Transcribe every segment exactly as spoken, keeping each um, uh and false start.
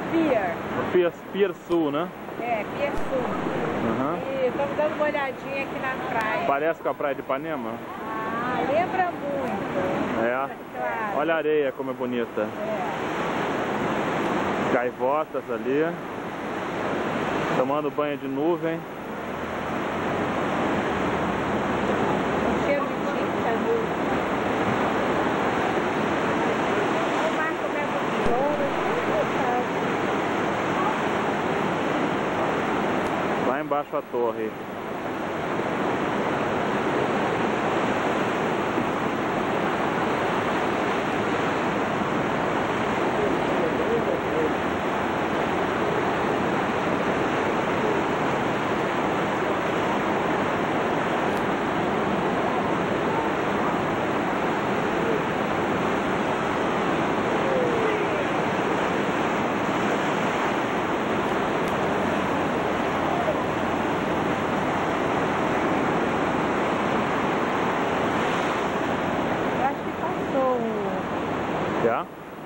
Pier. O Pier, Pier Sul, né? É, Pier Sul. Uhum. E estamos dando uma olhadinha aqui na praia. Parece com a praia de Ipanema? Ah, lembra muito. É. Claro. Olha a areia como é bonita. É. Gaivotas ali. Tomando banho de nuvem. Um cheiro de tinta. O mar começa a chorar. Lá embaixo a torre. Já?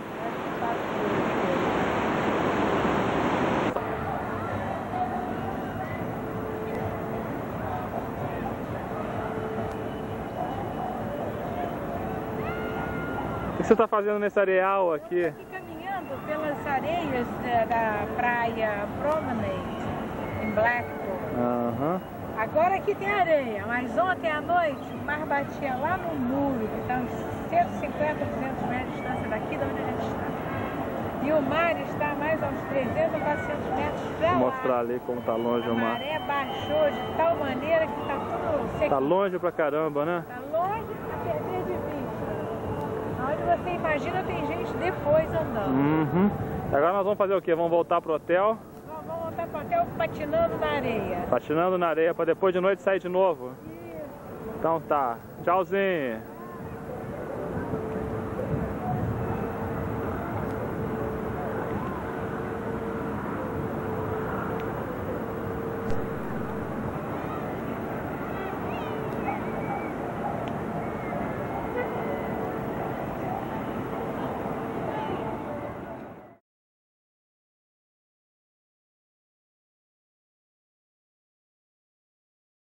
O que você está fazendo nesse areal aqui? Eu estou aqui caminhando pelas areias da, da praia Promenade, em Blackpool. Aham. Agora aqui tem areia, mas ontem à noite o mar batia lá no muro, que está uns cento e cinquenta, duzentos metros de distância daqui de onde a gente está. E o mar está a mais uns trezentos ou quatrocentos metros para lá. Vou mostrar ali como está longe o mar. A maré baixou de tal maneira que está tudo seco. Está longe pra caramba, né? Está longe para perder de vista. Onde você imagina tem gente depois andando. Uhum. Agora nós vamos fazer o quê? Vamos voltar pro hotel? Nós vamos voltar para o hotel patinando na areia. Patinando na areia para depois de noite sair de novo? Isso. Então tá. Tchauzinho.